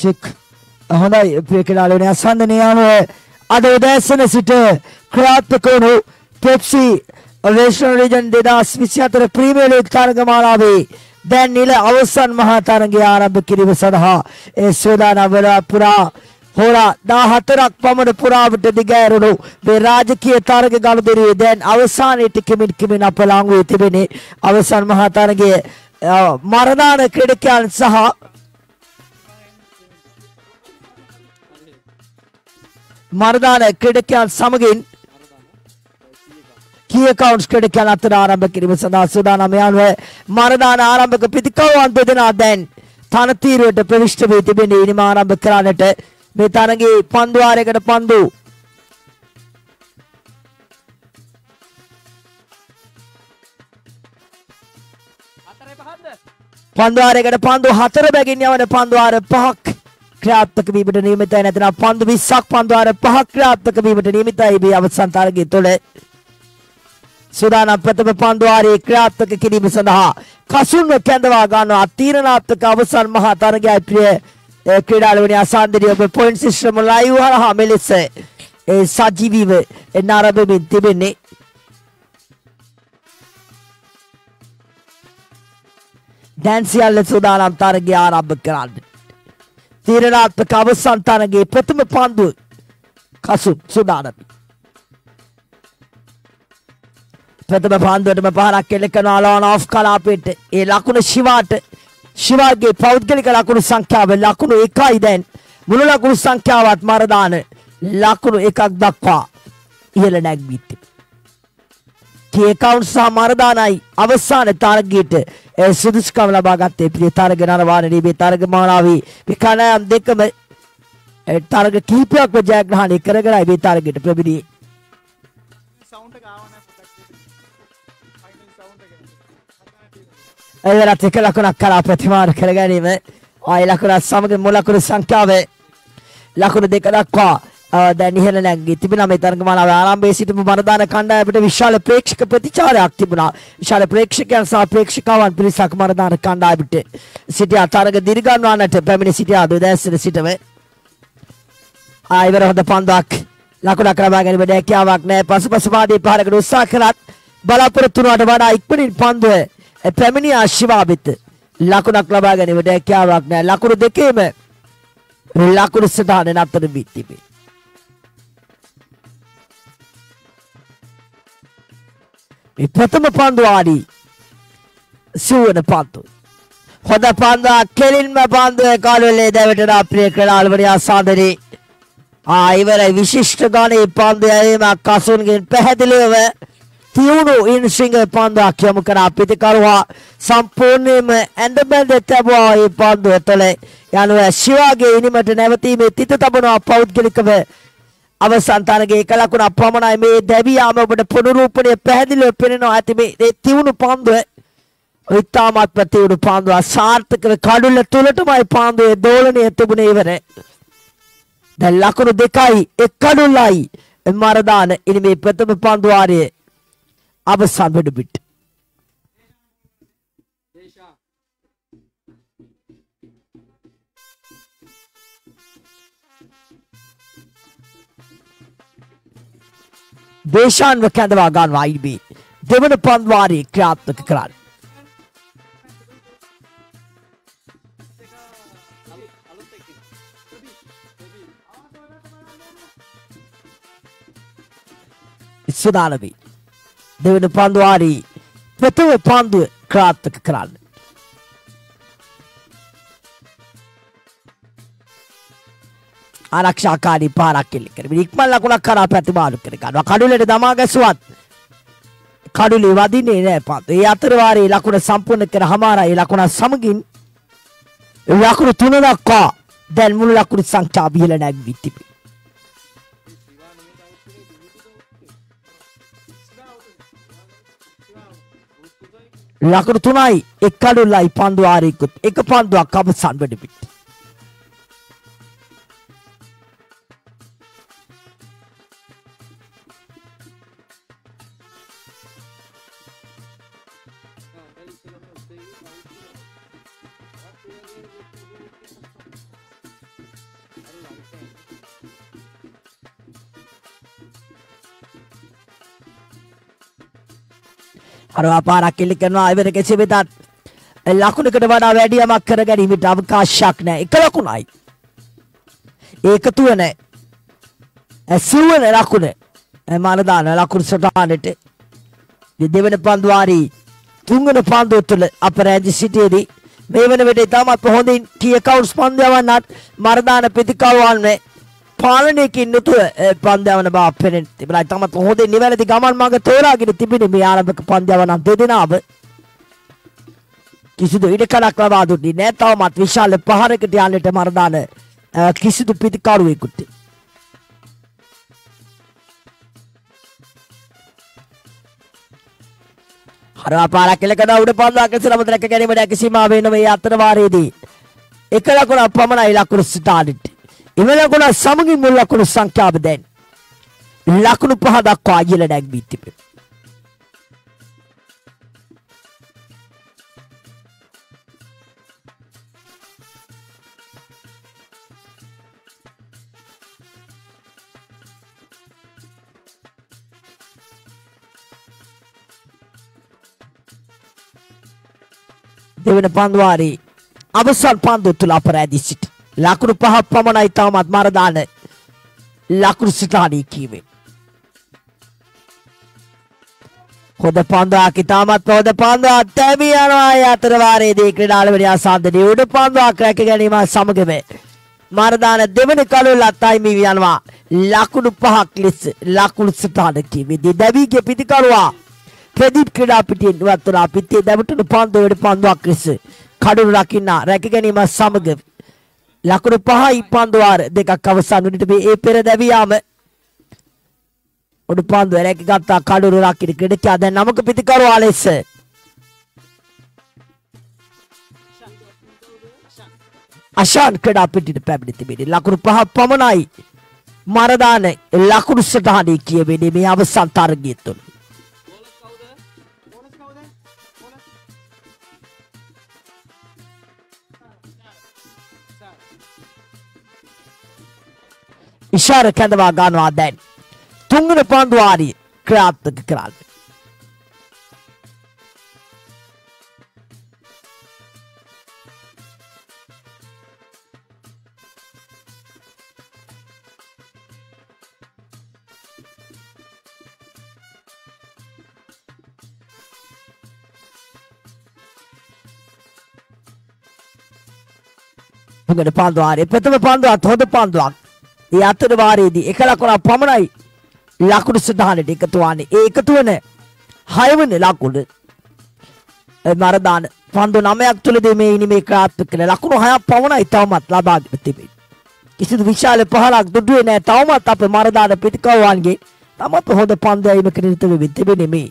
Check හොඳයි ප්‍රේකලාලෝනේ අසන්දනේ යනවා අද උදෑසන සිට ක්‍රියාත්මක වුණු Pepsi Western Region 2024 Premier League තරගමාලාවේ දැන් නිල අවසන් මහා තරගය ආරම්භ කිරීම සඳහා ඒ සෝදානම් වල පුරා හෝරා 14ක් පමණ පුරාවට දිගෑරුණු මේ රාජකීය තරග ගනුදෙනුවේ දැන් අවසානයේ කිමින් අප ළඟ වී තිබෙන්නේ අවසන් මහා තරගයේ මරදාන ක්‍රීඩකයන් සහ මරදාන ක්‍රීඩකයන් සමගින් key accounts ක්‍රීඩකයන් අතර ආරම්භ කිරීම සඳහා සූදානම් යනුව මරදාන ආරම්භක පිතිකවන් දෙදෙනා දැන් තනතිරුවට ප්‍රවිෂ්ඨ වී තිබෙන ඉනිම ආරම්භ කරන්නට මේ තරගයේ පන්දු වාරයකට පන්දු වාරයකට පන්දු 4 බැගින් යවන පන්දු වාර 5ක් ක්‍රියාත්මක වීමට නියමිතයි නැත්නම් පන්දු 20ක් පන්දු වාර 5ක් ක්‍රියාත්මක වීමට නියමිතයි මේ අවසන් තරගය තුළ සූදානම් ප්‍රථම පන්දු වාරයේ ක්‍රියාත්මක කිරීම සඳහා කසුන්ව කැඳවා ගන්නවා තීරණාත්මක අවසන් මහා තරගයයි ප්‍රිය ක්‍රීඩාලුවනේ අසන්දරිය ඔබ පොයින්ට් සිස්ටම් ලයිව් හරහා මෙලෙස සජීවීව එනාරබෙමින් තිබෙන්නේ දැන් සියල්ල සූදානම් තරගය ආරම්භ කරන්න තීරණාත්මක අවසන් තරගයේ ප්‍රථම පන්දුව කසුන් සූදානම් ප්‍රථම පන්දුවටම පහරක් එල්ල කරනවා ලෝන් ඔෆ් කලාපයට ඒ ලකුණ ශිවාගේ පෞද්ගලික ලකුණු සංඛ්‍යාව ලකුණු 1යි දැන් මුළු ලකුණු සංඛ්‍යාවත් මරදාන ලකුණු 1ක් දක්වා ඉහළ නැග්වී තිබේ. කී account සහ මරදානයි අවසාන තරගයට සුදුසුකම් ලබා ගත්තේ ප්‍රිය තරග නරවාණී මේ තරග මාලාවේ විකණයන් දෙකම තරග කිහිපයක්ම ජයග්‍රහණය කරගෙනයි මේ තරගයට ප්‍රබිදී. එවලත් එක ලකුණක් කරා ප්‍රතිමාන කර ගැනීම ආයි ලකුණත් සමග මුල ලකුණු සංඛ්‍යාව ලකුණු 2 දක්වා දැන් ඉහළ නැගී තිබෙනවා මේ තරගමාලාවේ ආරම්භයේ සිටම මරදාන කණ්ඩායමට විශාල ප්‍රේක්ෂක ප්‍රතිචාරයක් තිබුණා විශාල ප්‍රේක්ෂකයන් සහ ප්‍රේක්ෂකවන් පිරිසක් මරදාන කණ්ඩායමට සිටියා තරග දිරිගන්වන්නට පැමිණ සිටියා උදෑසන සිටම ආයිවර හොඳ පන්දුවක් ලකුණක් ලබා ගැනීමට හැකියාවක් නැහැ පසුපස වාදී පාරකට උත්සාහ කළත් බලාපොරොත්තු වුණාට වඩා ඉක්මනින් පන්දුව පැමිණියා ශිවාබිත් ලකුණක් ලබා ගැනීමට හැකියාවක් නැහැ ලකුණු දෙකේම ලකුණු සටහන නතර වී තිබේ. මේ ප්‍රථම පන්දුවාදී සුවන පන්දු හොඳ පන්දුවක් කෙලින්ම පන්දුවේ කාලවලේ දැවටන අප්‍රිය ක්‍රීඩාලුවනේ අසාදරේ ඉවරයි විශිෂ්ට ගණේ පන්දු යැවීමක් කසුන්ගෙන් පැහැදිලිව තියුණු ඉන්සිංග පන්දුවක් යොමු කර පිටිකරුවා සම්පූර්ණයෙන්ම ඇඳබැඳ තැබුවා මේ පන්දුව තුළ යනුව ශිවාගේ ඉනිමට නැවතීමේ තිත තබනවා පෞද්ගලිකව අවසන් තරගයේ 1 ලකුණක් පමණයි මේ දැවියාම ඔබට පුනරූපණය පැහැදිලිව පෙනෙනවා ඇති මේ තියුණු පන්දුව ඉතාමත් තියුණු පන්දුව සාර්ථකව කඩුල්ල තුලටමයි පන්දුවේ දෝලනය තිබුණේ ඉවර දැන් ලකුණු 2යි 1 කඩුල්ලයි මරදාන ඉනි මේ ප්‍රථම පන්දු වාරයේ අවසන් වෙඩ පිට දේශාන්ව කැඳවා ගන්නවා IB දෙවන පන්දු වාරයේ ක්‍රියාත්මක කරන්න සුදානවි දෙවන පන්දු වාරයේ ප්‍රථම පන්දුව ක්‍රියාත්මක කරන්න ආරක්ෂාකාරී පාරක් එල්ල කරමින් ඉක්මන් ලකුණක් කරා ප්‍රතිමාන කර ගන්නවා කඩුලට දමා ගැසුවත් කඩුලේ වදින්නේ නැහැ පන්දු. ඒ අතර වාරයේ ලකුණ සම්පූර්ණ කර හමාරා ඒ ලකුණ සමගින් ලකුණු 3 දක්වා දැන් මුළු ලකුණු සංඛ්‍යාව ඉහළ නැගී තිබේ. ලකුණු 3යි 1 කඩුල්ලයි පන්දු වාරයකුත් 1 පන්දුවක් අවසන් වෙඩ පිට. හරවා පාරක් එල්ල කරනවා ඉවර කෙසේ වෙතත් ලකුණකට වඩා වැඩි යමක් කර ගැනීමට අවකාශයක් නැහැ. එක ලකුණයි. ඒකතු වෙන සිව්වන ලකුණ මානදාන ලකුණු සටහනට දෙවන පන්දුවාරී තුන්වන පන්දුව තුළ අපරාජ සිටියේදී මේ වන විට ඉතාමත් හොඳින් ටී කවුන්ට්ස් පන්දවන්නත් මරදාන ප්‍රතිකල්වන්නේ පාලනයකින් යුතුව පන්දවන බව පෙනෙන තිබෙනවා. ඉතාමත් හොඳින් නිවැරදි ගමන් මඟ තෝරාගෙන තිබෙන මේ ආරම්භක පන්දවන දෙදෙනාම කිසිදු ඉඩකඩක් ලබා දුන්නේ නැහැ. තවමත් විශාල පහරකට යන්නට මරදාන කිසිදු ප්‍රතිකරුවෙකුට හරවා පාරක් එල්ල කරන උඩ පන්දුවක් ඉස්සරහට රැක ගැනීමට හැකි සීමාව වෙන මේ අතර වාරයේදී එක ලකුණක් පමණයි ලකුණු සිතානිට. එම ලකුණ සමගින් මුල් ලකුණු සංඛ්‍යාව දැන් ලකුණු 5 දක්වා ඉහළ නැගී තිබේ. දෙවන පන්දුවාරී අවසන් පන්දුව තුළ අපරාධී සිට ලකුණු 5 පමණයි තවමත් මරදාන ලකුණු සිතානී කීවේ. හොඳ පන්දුවක් ඉතාමත් හොඳ පන්දුවක් තැබී යනවා අතර වාරයේදී ක්‍රීඩාලවලිය ආසාදනයේ උඩ පන්දුවක් රැක ගැනීම සමගම මරදාන දෙවන කලුලත් අයිමි යනවා ලකුණු 5ක් ලෙස ලකුණු සිතාන කීවේ. දෙවිගේ පිටිකරුවා ප්‍රදීප් ක්‍රීඩා පිටියෙන් ඉවත් වුණා. පිටියේ දැවටුණු පන්දුවට පන්දුවක් ලෙස කඩුළු රකින්න රැක ගැනීම සමග ලකුණු 5යි පන්දුවාර දෙකක් අවසන් වුණිට මේ පෙර දැවියාම උඩු පන්දුව රැක ගත්තා කඩුළු රකින්න ක්‍රීඩකයා දැන් නමක පිටිකරුවා ලෙස අෂාන් ක්‍රීඩා පිටියට පැමිණ තිබෙන්නේ ලකුණු 5 පමණයි මරදාන ලකුණු සටහනේ කියවෙන්නේ මේ අවසන් තරගය තුළ. ඉෂාර කැඳවා ගන්නවා දැන් තුන්වන පන්දුවාරී ක්‍රියාත්මක කරන්න. තුන්වන පන්දුවාරී ප්‍රථම පන්දුවත් හොඳ පන්දුවක්. ඒ අතර වාරයේදී එක ලකුණක් පමණයි ලකුණු සටහනට එකතු වන්නේ. ඒ එකතු වෙන 6 වෙනි ලකුණ මරදාන පන්දු 9ක් තුලදී මේ ඉනිමේ ක්‍රියාත්මක කළ ලකුණු 6ක් පමණයි තවමත් ලබාගෙන තිබෙන්නේ. කිසිදු විශාල පහරක් දුටුවේ නැහැ. තවමත් අපේ මරදාන පිටිකවුවන්ගේ තමත් හොඳ පන්දයීමක නිරත වෙමින් තිබෙන්නේ මේ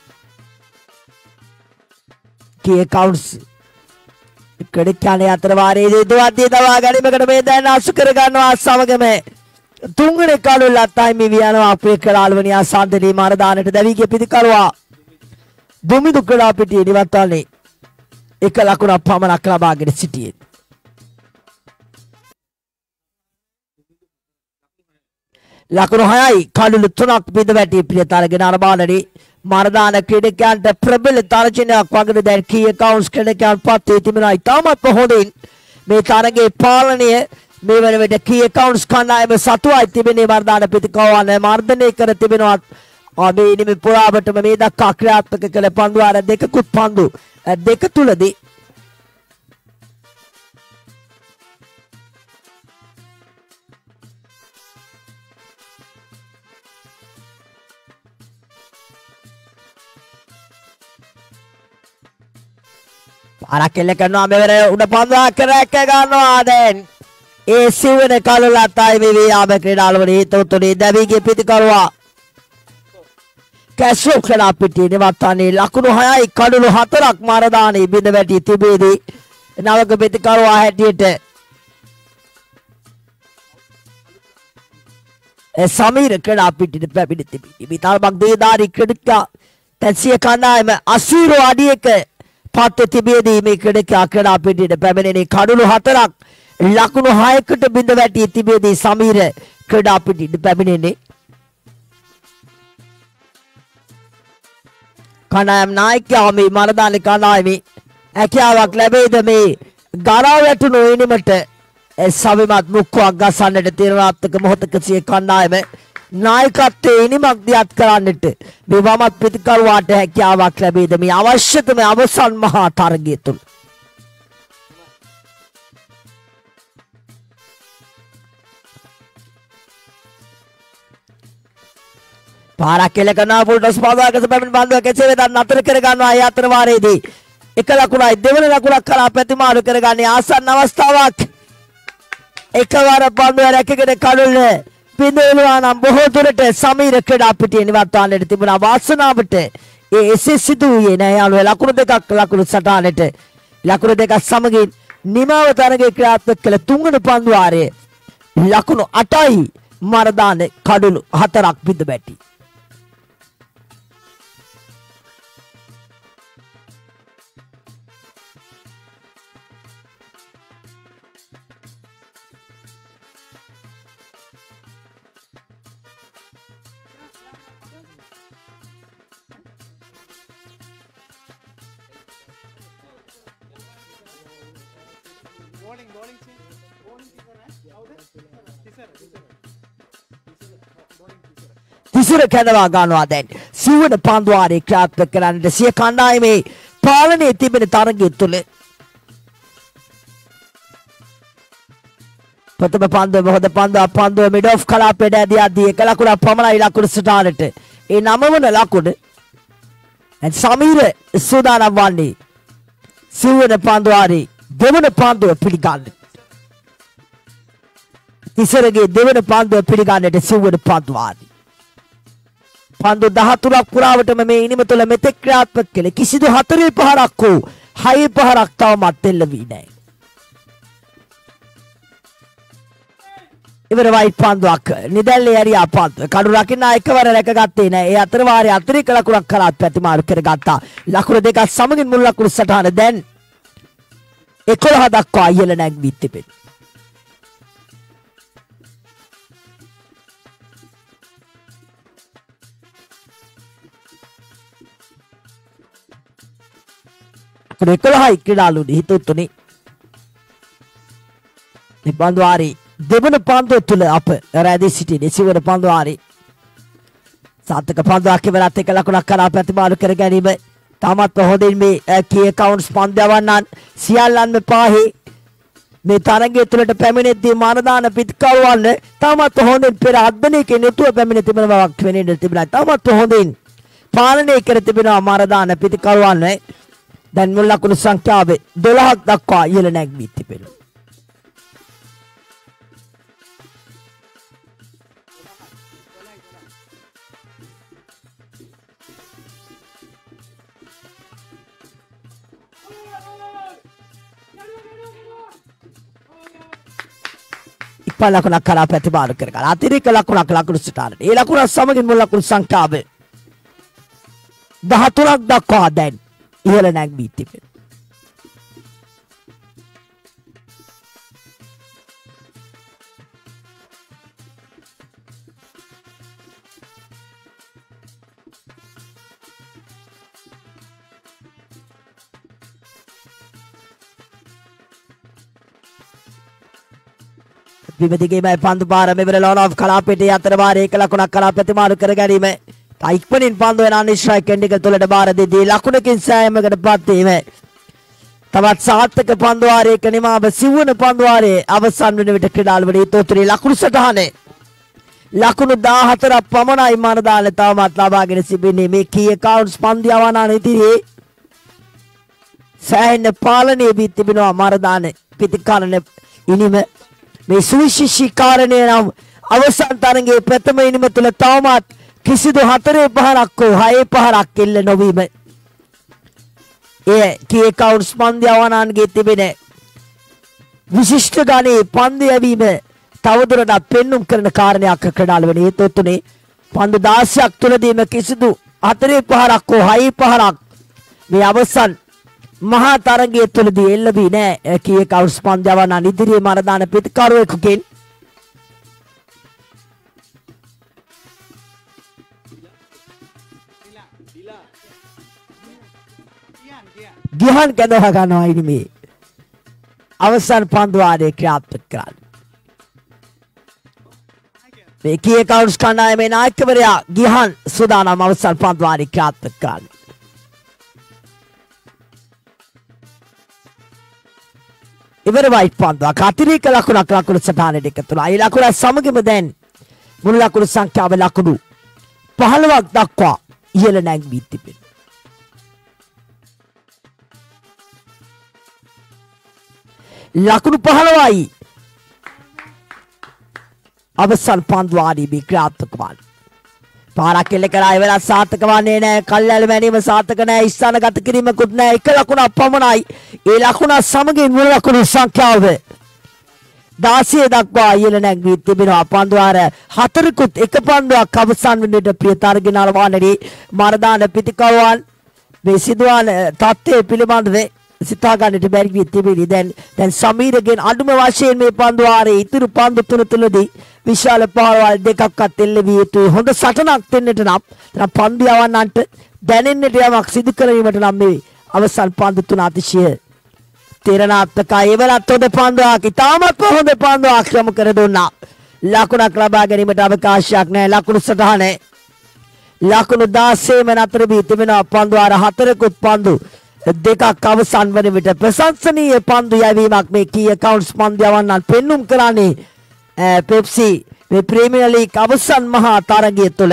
කී කවුන්ට්ස් ක්‍රීඩකයන් අතර වාරයේදී දුවද්දී දවා ගැනීමකට මේ දැන් අසු කර ගන්නවා සමගම තුන්වෙනි කලුලත් අයිමි වියනවා අපේ ක්‍රීඩාලවනිය ආසන්දලී මරදානට දැවිගේ පිටිකරුවා දුමිදු ක්‍රීඩා පිටියේ නිවත්වන්නේ එක ලකුණක් පමණක් ලබාගෙන සිටියේ. ලකුණු 6යි කලුළු 3ක් බිඳ වැටි පිළිතරගෙන අරබාලනේ මරදාන ක්‍රීඩකයන්ට ප්‍රබල තර්ජනයක් වගේ දැන් කී කවුන්ට්ස් ක්‍රීඩකයන් පත් තිබෙනවා. ඉතාමත් හොඳින් මේ තරගයේ පාලනය මේ වන විට කී කවුන්ට්ස් කණ්ඩායම සතුවයි තිබෙනේ. මරදාන ප්‍රතිකවුවන් මර්ධනය කර තිබෙනවා. මේ ඉනිමේ පුරාවටම මේ දක්වා ක්‍රියාත්මක කළ පන්දුවාර දෙකකුත් පන්දු දෙක තුලදී පාරක් එල්ල කරනවා මෙවර උඩ පන්දුවක් රැක ගන්නවා දැන් ඒ සිවන කලුලත් අයිමි වියාම ක්‍රීඩාලවල හේතුතුනේ දැවිගේ පිටිකරුවා කැසෝ ක්‍රීඩා පිටියේ නිවත්වන්නේ ලකුණු 6යි කඩුළු 4ක් මරදානේ බිඳ වැටි තිබෙදී නවක පිටිකරුවා හැටියට සමීර ක්‍රීඩා පිටියට පැමිණ තිබෙනවා. විතරක් දේදාරි ක්‍රීඩකයා තැන්සිය කණ්ඩායම 80 අඩියක පත් තිබෙදී මේ ක්‍රීඩකයා ක්‍රීඩා පිටියට පැමිණෙන්නේ කඩුළු 4ක් ලකුණු 6කට බිඳ වැටි තිබෙදී සමීර ක්‍රීඩා පිටියට පැමිණෙන්නේ කණ්ඩායම් නායකයා මේ මරදාන කණ්ඩායමේ හැකියාවක් ලැබෙයිද මේ ගරා වැටුණු ඉනිමට සවිමත් මුක්කුවක් ගසන්නට තීරණාත්මක මොහොතක සිය කණ්ඩායම නායකත්වයේ ඉනිමක් දියත් කරන්නට මේ වමත් ප්‍රතිකරුවාට හැකියාවක් ලැබෙයිද මේ අවශ්‍යතම අවසන් මහා තරගය තුල. පාරක් කෙල කරනවා පුල්ටස් පාදාගස පැමිණ බන්දුව කෙසේ වෙතත් නතර කර ගන්නවා. ඒ අතර වාරයේදී එක ලකුණයි දෙවන ලකුණක් කරා ප්‍රතිමාරු කරගන්නේ ආසන්න අවස්ථාවක්. එකවර බන්දුව රැකගෙන කඩුල්ල පිඳුලුවා නම් බොහෝ දුරට සමීර ක්‍රීඩා පිටියේ නිවත් වන්නට තිබුණා. වාසනාවට ඒ එසේ සිදු වූයේ නැහැ යාළුවෝ. ලකුණු දෙකක් ලකුණු සටහනට ලකුණු දෙකක් සමගින් නිමාව තරගයේ ක්‍රියාත්මක කළ තුන්වන පන්දු වාරයේ ලකුණු 8යි මරදාන කඩුළු 4ක් බිඳ බැටි. තිසර කැඳවා ගන්නවා දැන් සිව්වන පන්දු වාරයේ ක්‍රියාත්මක කරන්නට සිය කණ්ඩායමේ පාලනයේ තිබෙන තරගය තුළ ප්‍රථම පන්දුව හොඳ පන්දුව මිඩ් ඔෆ් කලාපයට ඇදී එක ලකුණක් පමණයි ලකුණු සටහනට. ඒ 9 වන ලකුණ සමීර සූදානම් වන්නේ සිව්වන පන්දු වාරයේ දෙවන පන්දුව පිළිගන්න. තිසරගේ දෙවන පන්දුව පිළිගන්නට සිව්වන පන්දු වාරයේ පන්දු 13ක් පුරාවටම මේ ඉනිම තුළ මෙතෙක් ක්‍රියාත්මක කළේ කිසිදු 4 පහරක් හෝ 6 පහරක් තවමත් එල්ල වී නැහැ. ඉවර වයිට් පන්දුවක් නිදැල්ලේ ඇරියා පන්දුව කඩු රකින්න එකවර රැකගත්තේ නැහැ. ඒ අතර වාරයේ අතිරේක ලකුණක් කරා ප්‍රතිමාරු කරගත්තා. ලකුණු දෙකක් සමගින් මුල් ලකුණු සටහන දැන් 11 දක්වා ඉහළ නැගී තිබෙනවා. එකලහයි ක්‍රීඩාලුනි හිතුතුනි මේ පන්දු වාරයේ දෙවන පන්දුව තුළ අප රැඳී සිටින සිවන පන්දු වාරයේ සාර්ථක පන්දුවක් ඉවරත් එක ලකුණක් කරා ප්‍රතිමාරු කර ගැනීම තාමත් හොඳින් මේ කී කවුන්ට්ස් පන්දවන්නන් සියල්ලන්ම පාහි මේ තරගය තුළට පැමිණෙද්දී මරදාන පිටකවන්න තාමත් හොඳින් පෙර අද්දනයකින් යුතුව පැමිණ තිබෙන බවක් වෙනෙන්න තිබුණා. තාමත් හොඳින් පාලනය කර තිබෙනවා මරදාන පිටකවන්න. දැන් මුල් ලකුණු සංඛ්‍යාව 12ක් දක්වා ඉහළ නැගී තිබෙනවා. ඉක්පා ලකුණක් කරා ප්‍රතිමාරු කරගන්න. අතිරේක ලකුණක් ලකුණු සටහනට. ඒ ලකුණ සමගින් මුල් ලකුණු සංඛ්‍යාව 13ක් දක්වා දැන් ඉහළ නැගී තිබෙනවා. විවිධකේමයි පන්දු පාර මෙවර ලෝන් ඔෆ් කලාපිටිය අතර වාරයේ එක ලකුණක් කරා ප්‍රතිමාරු කර ගැනීම. ඉක්මනින් පන්දු වෙන අනිශ්චය කෙන්ඩික තුළට බාර දෙදී ලකුණකින් සෑයමකට පත් වීම. තවත් සාර්ථක පන්දු වාරයක නිමාව සිව්වන පන්දු වාරයේ අවසන් වන විට ක්‍රීඩාවලියේ තොතුරේ ලකුණු සටහනේ ලකුණු 14ක් පමණයි මරදාන තවමත් ලබාගෙන සිටින්නේ. මේ කී කවුන්ට්ස් පන්දියවනාන ඉදිරියේ සෑහෙන පාලනය වී තිබෙනවා මරදාන පිටිකරන ඉනිම මේ සුවිශේෂී කාරණය නම් අවසන් තරගයේ ප්‍රථම ඉනිම තුළ තවමත් කිසිදු 4 පහරක් හෝ 6 පහරක් එල්ල නොවීම ඒ කී කවුන්ට්ස් පන්දියවනාන්ගේ තිබෙන විශිෂ්ට ගණයේ පන්දු යැවීම තවදුරටත් පෙන්눔 කරන කාරණයක් ක්‍රීඩාල වන හේතුතුනේ පන්දු 16ක් තුලදීම කිසිදු 4 පහරක් හෝ 6 පහරක් මේ අවසන් මහා තරගයේ තුලදී එල්ල වී නැහැ. කී කවුන්ට්ස් පන්දියවනාන් ඉදිරියේ මරදාන පිටකරුවෙකුගෙන් ගිහන් කැඳව ගන්නවා ඉනිමේ. අවසන් පන්දු වාරයේ ක්‍රියාත්මක කරන්න. මේ කී කවුන්ට්ස් කණ්ඩායමේ නායකවරයා ගිහන් සූදානම් අවසන් පන්දු වාරයේ ක්‍රියාත්මක කරන්න. ඉවරයි පන්දුවක්. අතිරේක ලකුණක් ලකුණු සටහනට එකතු වුණා. ඒ ලකුණ සමගම දැන් මුළු ලකුණු සංඛ්‍යාව ලකුණු 15ක් දක්වා ඉහළ නැංවී තිබෙනවා. ලකුණු 15යි අවසන් පන්දු වාරයේ ක්‍රියාත්මක වන්නේ. පාරක් එල්ල කරා ඉවර සාර්ථක වන්නේ නැහැ. කල්යල් මැනීම සාර්ථක නැහැ. ස්ථානගත කිරීමකුත් නැහැ. එක ලකුණක් පමණයි. ඒ ලකුණ සමගින් මුළු ලකුණු සංඛ්‍යාව 16 දක්වා ඉහළ නැගී තිබෙනවා. පන්දු වාර 4කුත් එක පන්දුවක් අවසන් වෙනට ප්‍රිය තරගනාල වානරේ මරදාන පිටිකරුවන් මේ සිදුවන තත්ත්වය පිළිබඳව සිතා ගන්නට බැරි වී තිබෙනි. දැන් සමීරගෙන් අඩුම වශයෙන් මේ පන්දු වාරයේ ඉතුරු පන්දු තුන තුලදී විශාල පහරවල් දෙකක්වත් එල්ල විය යුතුයි. හොඳ සටනක් දෙන්නට නම් පන්දු යවන්නන්ට දැනෙන්නට යමක් සිදු කිරීමට නම් මේ අවසන් පන්දු තුන අතිශය තීරණාත්මකයි. එවලත් හොඳ පන්දුවක්, ඉතාමත් හොඳ පන්දුවක් යොමු කර දුන්නා. ලකුණක් ලබා ගැනීමට අවකාශයක් නැහැ. ලකුණු සටහනේ ලකුණු 16ම නතර වී තිබෙනවා. පන්දු වාර 4කුත් පන්දු දෙකක් අවසන් වන විට ප්‍රශංසනීය පන්දු යැවීමක් මේ කී කවුන්ට්ස් පන්දු යවන්නන් පෙන්눔 කරන්නේ පෙප්සි මේ ප්‍රීමියර් ලීග් අවසන් මහා තරගය තුළ.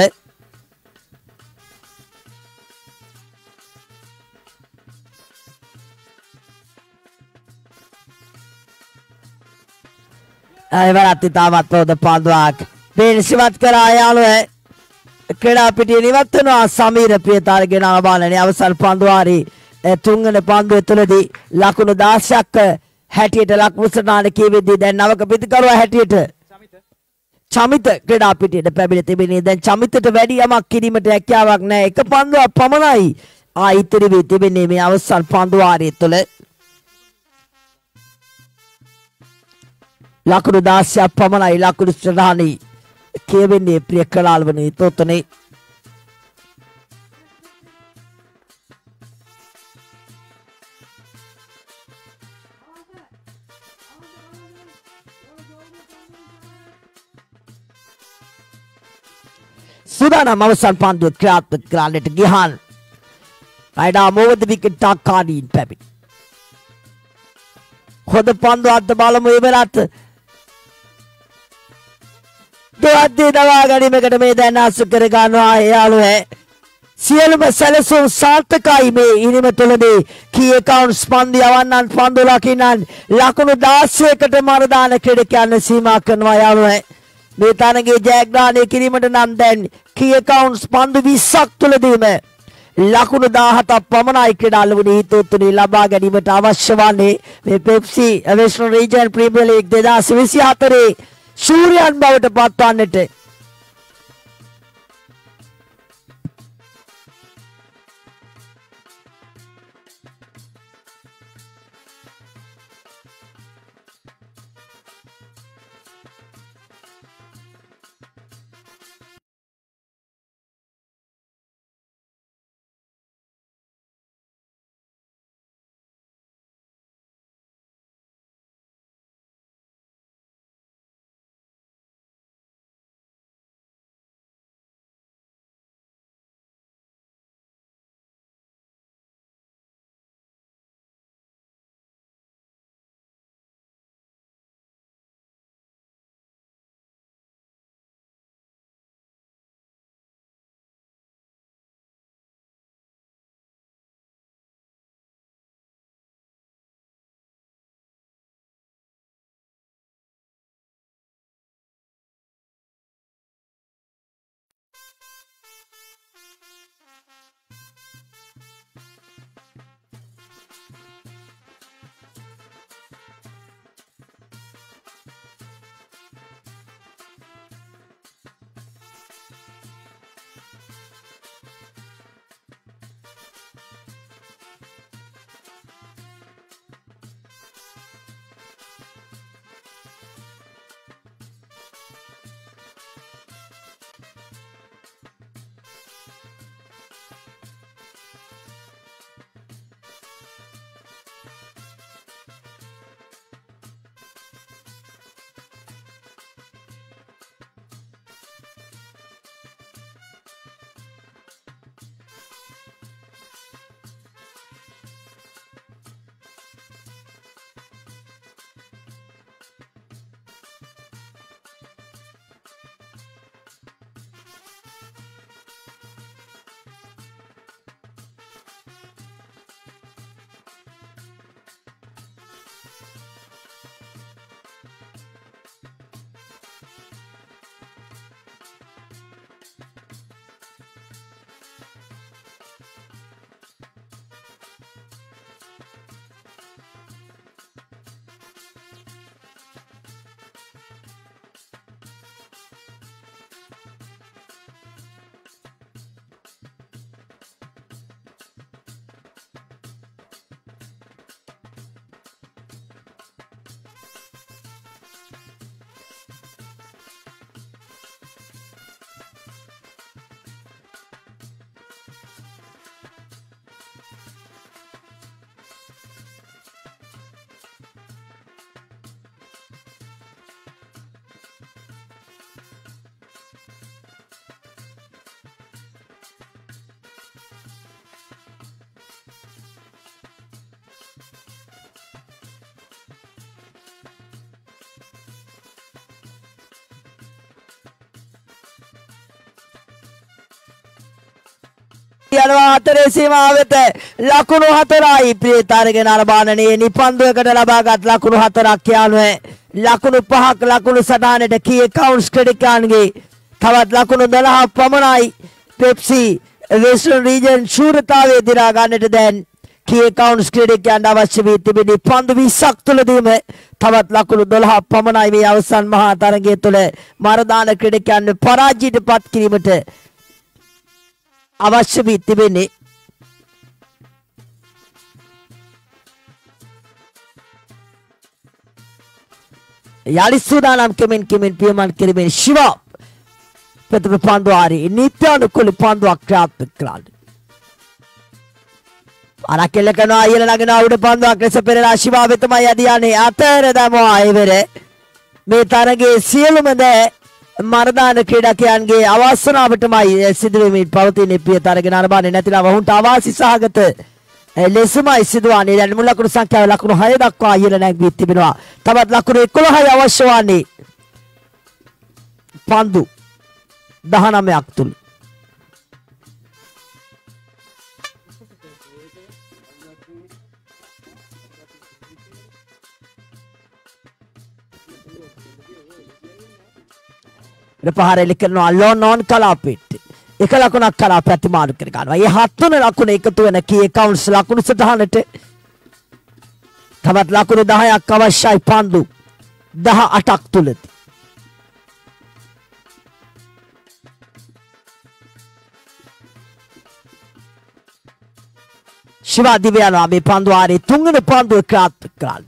එවරත් ඉතාමත් හොඳ පන්දුවක් පෙන්සිවත් කරා යාළුවේ. ක්‍රීඩා පිටිය නිවත් වෙනවා සමීර ප්‍රියතාරගෙන අනබාලනේ අවසන් පන්දු වාරයේ තුන්වන පන්දුව තුළදී ලකුණු 16ක් හැටියට ලකුණු සටහන කියවෙද්දී දැන් නවක පිටිකරුවා හැටියට චමිත ක්‍රීඩා පිටියට පැමිණ තිබෙනේ. දැන් චමිතට වැඩි යමක් කිරීමට හැකියාවක් නැහැ. එක පන්දුවක් පමණයි ඉතිරි වී තිබෙන්නේ මේ අවසන් පන්දු වාරයේ තුළ. ලකුණු 16ක් පමණයි ලකුණු සටහනේ කියවෙන්නේ ප්‍රිය කලාල්වනේ තොතනේ. සූදානම් අවසන් පන්දුව ක්‍රියාත්මක කරන්නට ගිහන් රයිඩා මොවද විකට් තාක්කාඩීන් පැමිණ. හොඳ පන්දුවක්ද බලමු. ඉවරත් දෙවද්දී දවා ගැනීමකට මේ දැන් ආසු කර ගන්නවා යාළුවේ. සියලුම සැලසුම් සාර්ථකයි මේ ඉනිම තුළදී කී කවුන්ට්ස් පන්දු යවන්නන් පන්දු ලකින්නන් ලකුණු 16කට මරදාන ක්‍රීඩකයන් සීමා කරනවා යාළුවේ. මේ තරගයේ ජයග්‍රහණය කිරීමට නම් දැන් කී කවුන්ට්ස් පන්දු 20ක් තුලදීම ලකුණු 17ක් පමණයි ක්‍රීඩාලුවනේ හිතෝතුනේ ලබා ගැනීමට අවශ්‍ය වන්නේ මේ Pepsi Western Region Premier League 2024 ශූරයන් බවට පත්වන්නට යනවා හතරේ සීමාව වෙත ලකුණු 4යි ප්‍රිය තරගෙන අරබානනේ නිපන්දුවකට ලබාගත් ලකුණු 4ක් යනුවේ ලකුණු 5ක් ලකුණු සටහනට කී කවුන්ට්ස් ක්‍රෙඩිකාන්ගේ තවත් ලකුණු 12ක් පමණයි පෙප්සි වෙස්ටර්න් රීජන් ශූරතාවයේ දිනා ගන්නට දැන් කී කවුන්ට්ස් ක්‍රෙඩිකාන්ට අවශ්‍ය වී තිබෙන්නේ පන්දු 20ක් තුලදීම තවත් ලකුණු 12ක් පමණයි මේ අවසන් මහා තරගය තුළ මරදාන ක්‍රෙඩිකාන්ට පරාජයට පත් කිරීමට අවශ්‍ය වී තිබෙන්නේ. යලි සූදානම් කෙමෙන් පියමන් කිරීමේ ශිවා ප්‍රථම පන්දුවාරි නීත්‍යානුකූල පන්දුවක් ක්‍රියාත්මක කළා. අරකෙල්ල කරනවා ඉහළ නගනවා උඩ පන්දුවක් ලෙස පෙරලා ශිවා වෙතමයි යදී යන්නේ අතර දමවා ඉවර මේ තරගයේ සියලුම දෑ මරදාන ක්‍රීඩකයන්ගේ අවසනාවටමයි සිදුවෙමින් පවතින පිය තරගෙන අරබන්නේ නැතිනම් වහුන්ට අවාසි සහගත ලෙසමයි සිදුවන්නේ. දැන් මුල් ලකුණු සංඛ්‍යාව ලකුණු 6 දක්වා ඉහළ නැගී තිබෙනවා. තවත් ලකුණු 11යි අවශ්‍ය වන්නේ පන්දු 19ක් තුල. පහර එලි කරනවා ලොනෝන් කලාපෙට එක ලකුණක් කරා ප්‍රතිමාරු කර ගන්නවා. මේ 7 තුන ලකුණ එකතු වෙන කී කවුන්ට්ස් ලකුණු සටහනට තවත් ලකුණු 10ක් අවශ්‍යයි පන්දු 18ක් තුලදී. ශිවා දිව්‍යනවා මේ පන්දු ආරේ තුන්වෙනි පන්දුව ක්‍රියාත්මක කරන්න.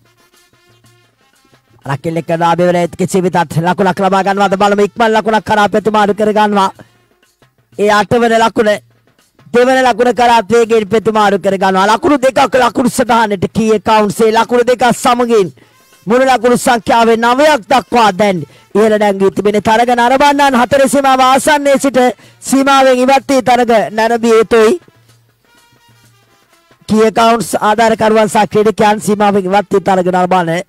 රකිල් එක දාබෙවලෙත් කිසි විතත් ලකුණක් ලබා ගන්නවාද බලමු ඉක්මන් ලකුණක් කරා ප්‍රතිමාරු කර ගන්නවා. ඒ 8 වෙනි ලකුණ දෙවන ලකුණ කරා වේගයෙන් ප්‍රතිමාරු කර ගන්නවා. ලකුණු දෙකක් ලකුණු සටහනට කී කවුන්ට්ස් ඒ ලකුණු දෙක සමගින් මුළු ලකුණු සංඛ්‍යාවේ 9ක් දක්වා දැන් ඉහළ නැංගී තිබෙන තරගන අරබන්නන් 4 සීමාව ආසන්නයේ සිට සීමාවෙන් ඉවත් වී තරග නැරඹිය යුතුයි. කී කවුන්ට්ස් ආධාරකරුවන් සහ ක්‍රීඩකයන් සීමාවෙන් ඉවත් වී තරග නරඹන්නේ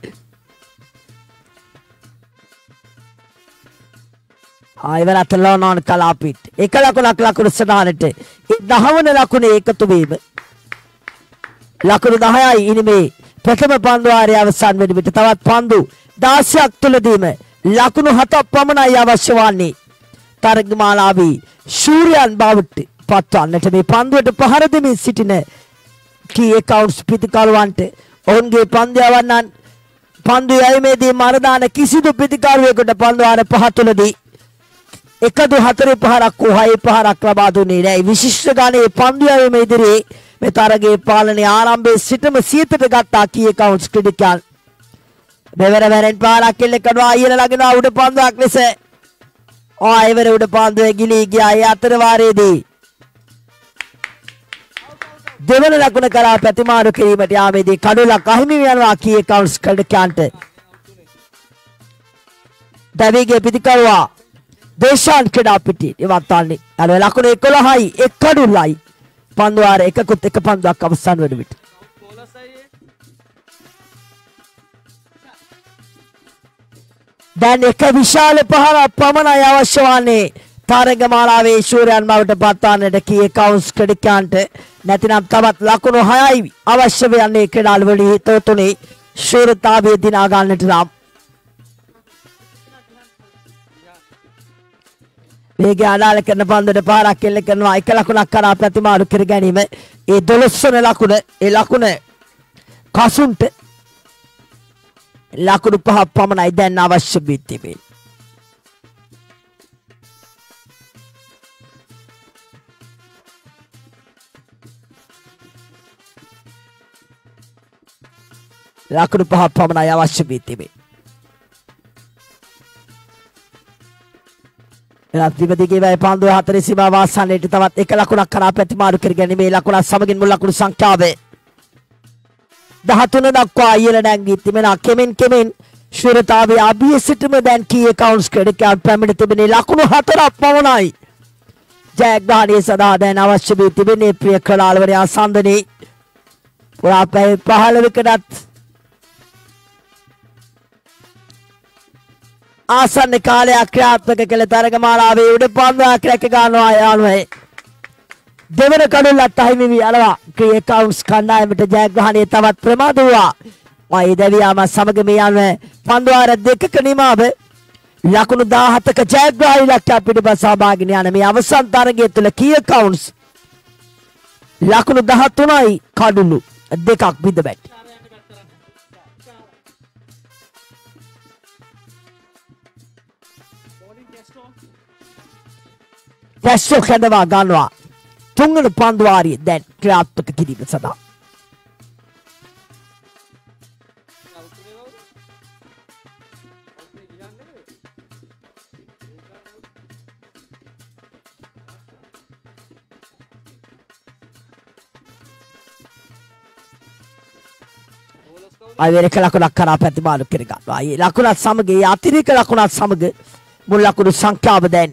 ආයවරත් ලෝනෝන් කලාපිට එක ලකුණක් ලකුණු සටහනට 10 වන ලකුණේ එකතු වීම ලකුණු 10යි ඉනිමේ ප්‍රථම පන්දුවාරය අවසන් වෙන විට තවත් පන්දු 16ක් තුලදීම ලකුණු 7ක් පමණයි අවශ්‍ය වන්නේ තරගමාලාවේ ශූරයන් බවට පත්වන්නට මේ පන්දුවට පහර දෙමින් සිටින කී කවුන්ට්ස් පිටිකරුවන්ට ඔවුන්ගේ පන්දියවන්නන් පන්දු යැවීමේදී මරදාන කිසිදු පිටිකරුවෙකුට පන්දුවාර පහ තුලදී එකදු 4 පහරක් හෝ 6 පහරක් ලබා දුන්නේ නැහැ. විශිෂ්ට ගණයේ පන්දු යැවීම ඉදිරියේ මේ තරගයේ පාලනයේ ආරම්භයේ සිටම සියතට ගත්තා කී කවුන්ට්ස් ක්‍රීඩකයන්. මෙවර වැරෙන් පාරක් එල්ල කරනවා ඉහළ ළඟනවා උඩ පන්දුවක් ලෙස. ආයෙවර උඩ පන්දුවේ ගිලී ගියා. ඒ අතර වාරයේදී දෙවන ලකුණ කරා ප්‍රතිමාරු කිරීමට යාමේදී කඩුලක් අහිමි වෙනවා කී කවුන්ට්ස් ක්‍රීඩකයන්ට. දවිගේ පිටිකරුවා දේශාන් ක්‍රීඩා පිටියේ ඉවත්වන්නේ අර ලකුණු 11යි එක් කඩුල්ලයි පන්දුවාර එකකුත් එක පන්දුවක් අවසන් වෙන විට දැන් එක විශාල පහරක් පමණයි අවශ්‍ය වන්නේ තරගමාලාවේ ශූරයන් බවට පත්වන්නට කී කවුන්ට්ස් ක්‍රීඩකයන්ට. නැතිනම් තවත් ලකුණු 6යි අවශ්‍ය වන්නේ ක්‍රීඩාවලදී තෝතුනේ ශූරතාවය දිනා ගන්නට නම් මේක අදාළ කරන පන්දුවට පාරක් එල්ල කරනවා එක ලකුණක් කරා ප්‍රතිමාරු කර ගැනීම. ඒ 12 වන ලකුණ ඒ ලකුණ කසුන්ට ලකුණු 5ක් පමණයි දැන් අවශ්‍ය වී තිබෙන්නේ. ලකුණු 5ක් පමණයි අවශ්‍ය වී තිබෙන්නේ. රත්විපතිගේ වැය පන්දුව 4 සීමාව ආසන්නයට තවත් එක ලකුණක් කරා ප්‍රතිමාරු කර ගැනීම. මේ ලකුණ සමගින් මුල් ලකුණු සංඛ්‍යාවේ 13 දක්වා ඉහළ නැංගී තිබෙන කෙමෙන් ශූරතාවයේ අභිය සිටම දැන් කී කවුන්ට්ස් ක්‍රීඩකයන් පැමිණ තිබෙන ලකුණු 4ක් පමණයි. ජයග්‍රහණය සඳහා දැන් අවශ්‍ය වී තිබෙන්නේ ප්‍රිය ක්‍රීඩාලුවරයා සඳනේ පුරා පැය 15කටත් ආසන්න කාලයක් ක්‍රියාත්මක කළ තරගමාලාවේ උඩ පන්දුවක් රැක ගන්නවා යාළුවනේ. දෙවන කඩුල්ලත් අහිමි වී යනවා. ක්‍රිකට් කවුන්ට්ස් කණ්ඩායමට ජයග්‍රහණය තවත් ප්‍රමාද වුණා. ඒ දෙවියාම සමග මේ යන පන්දුවාර දෙකක නිමාව ලකුණු 17ක ජයග්‍රහණය ලක්ෂ්‍ය පිටපත් සහභාගී යන මේ අවසන් තරගය තුළ ක්‍රිකට් කවුන්ට්ස් ලකුණු 13යි කඩුළු දෙකක් බිඳ බැටි. ටෙස්ටෝ කැඳවා ගන්නවා තුන්වන පන්දුවාරිය දැන් ක්‍රියාත්මක කිරීම සඳහා. අයවැරක ලකුණක් කරා ප්‍රතිමාන කර ගන්නවා. ඒ ලකුණත් සමග ඒ අතිරේක ලකුණත් සමග මුල් ලකුණු සංඛ්‍යාව දැන්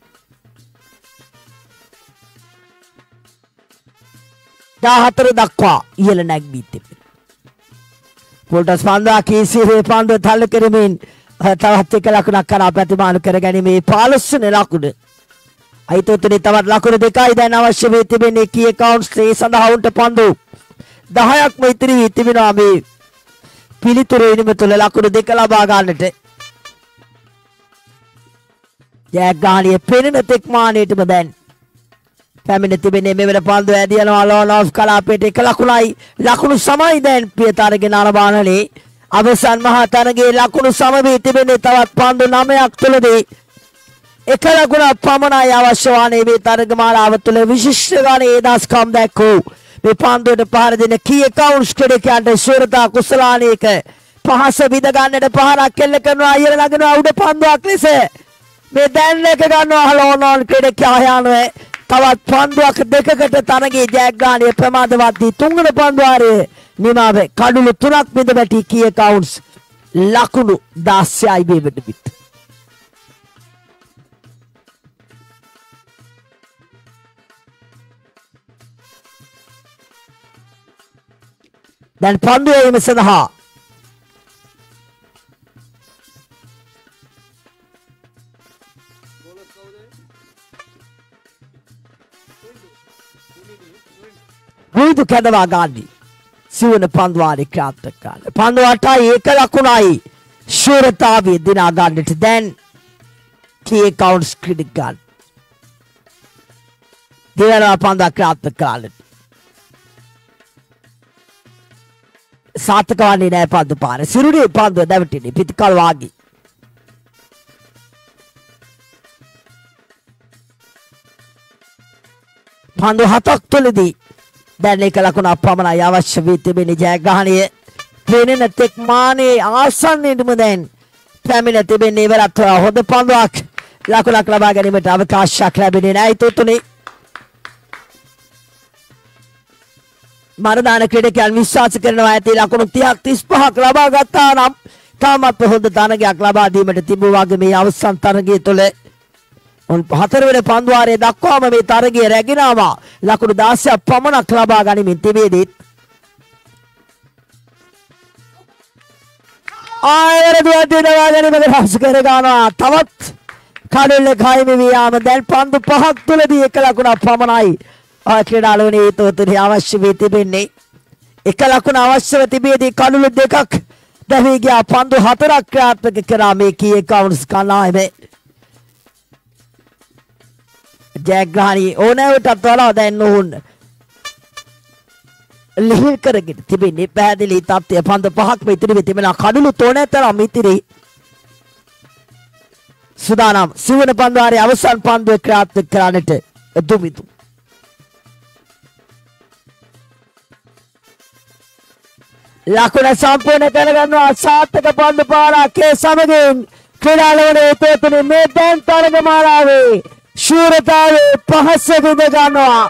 14 දක්වා ඉහළ නැගී තිබෙනවා. පොල්ටස් පන්දා කීසිරේ පන්දුව තල්ලු කරමින් තවත් එක ලකුණක් කරා ප්‍රතිමාන කර ගැනීමේ 15 වෙනි ලකුණ. අයිතෝතුනේ තවත් ලකුණු දෙකයි දැන් අවශ්‍ය වී තිබෙන්නේ කී කවුන්ට්ස් ඒ සඳහා උන්ට පන්දු 10ක්ම ඉතිරි වී තිබෙනවා මේ පිළිතුරු ඉනිම තුළ ලකුණු දෙක ලබා ගන්නට. ජයග්‍රහණය පෙනෙන තෙක් මානයටම දැන් පැමිණ තිබෙන්නේ මෙවර පන්දුව ඇදියනවා ලෝන් ඔෆ් කලාපයට එක ලකුණයි ලකුණු සමයි දැන් පියතරගෙන අරබානලේ අවසන් මහා තරගයේ ලකුණු සම වී තිබෙන්නේ තවත් පන්දු 9ක් තුළදී එක ලකුණක් පමණයි අවශ්‍ය වන්නේ මේ තරගමාලාව තුළ විශිෂ්ට ගණයේ දස්කම් දැක්වූ මේ පන්දුවට පහර දෙන කී කවුන්ට්ස් ක්‍රීඩකයන්ට ශූරතා කුසලානයක පහස විඳ ගන්නට පහරක් එල්ල කරනවා ඉහළ නගනවා උඩ පන්දුවක් ලෙස මේ දැන් එක ගන්නවා ලෝනෝන් ක්‍රීඩකයා යනුවේ තවත් පන්දුවක් දෙකකට තරගයේ ජයග්‍රහණය ප්‍රමාදවත්දී තුන්වන පන්දුවාරයේ නිමාවේ කඩුළු 3ක් බිඳ වැටි කී කවුන්ට්ස් ලකුණු 16යි මේ වෙන විට. දැන් පන්දුවේ එීම සඳහා රුයිදු කැඳවා ගන්නි සිවන පන්දුවාරේ ක්‍රියාත්මක කරන්න. පන්දු 8යි එක ලකුණයි ශූරතාවය දිනා ගන්නට දැන් කී කවුන්ට්ස් ක්‍රීඩකයන් දෙවන පන්දුව ක්‍රියාත්මක කරන්න. සාර්ථක වන්නේ නැහැ පන්දු පාර. සිරුරේ පන්දුව දැවටෙන්නේ පිටිකල් වාගේ. පන්දු 7ක් තුළදී දැන් එක ලකුණක් පමණයි අවශ්‍ය වී තිබෙන ජයග්‍රහණය පෙනෙන තෙක් මානේ ආසන්නයේදම දැන් පැමිණ තිබෙන්නේ ඉවරත් හොඳ පන්දුවක් ලකුණක් ලබා ගැනීමට අවකාශයක් ලැබෙන්නේ නැහැ. තුතුනේ මරදාන ක්‍රීඩකයන් විශ්වාස කරනවා ඇති ලකුණු 30ක් 35ක් ලබා ගත්තා නම් තාමත් හොඳ තරගයක් ලබා දීමට තිබු වගේ මේ අවසන් තරගය තුළ උන් හතරවෙනි පන්දුවාරයේ දක්වාම මේ තරගය රැගෙන ආවා. ලකුණු 16ක් පමණක් ලබා ගනිමින් තිබේදී ආයර දුවදිනවා ගැනීමට පහසු කර ගන්නවා. තවත් කඩුල්ල කයිමි වියාම දැන් පන්දු 5ක් තුලදී එක ලකුණක් පමණයි ක්‍රීඩාලුවනේ ඒතොතුනේ අවශ්‍ය වී තිබෙන්නේ. එක ලකුණ අවශ්‍යව තිබේදී කඩුළු දෙකක් දැවී ගියා. පන්දු 4ක් ක්‍රියාත්මක කරා මේ කී කවුන්ට්ස් කණ්ඩායමේ. ජයග්‍රහණී ඕනෑවටත් වඩා දැන් ඔවුන් ලිහිල් කරගෙන තිබෙන්නේ පැහැදිලි තත්ත්වය. පන්දු 5ක්ම ඉතිරි වෙ තිබෙනවා. කඩුළු තෝනතරම් ඉතිරි. සුදානම් සිවන පන්දුවාරයේ අවසන් පන්දුව ක්‍රියාත්මක කරන්නට දුමිතු. ලකුණ සම්පූර්ණ කරගන්නවා. සාර්ථක පන්දු පාරක් ඒ සමගින් ක්‍රීඩාලුවනේ ඒතොතුනේ මේ දැන් තරගමාලාවේ ශූරතාවේ පහස විඳ ගන්නවා.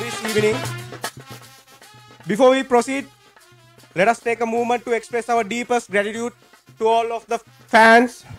this evening. Before we proceed, let us take a moment to express our deepest gratitude to all of the fans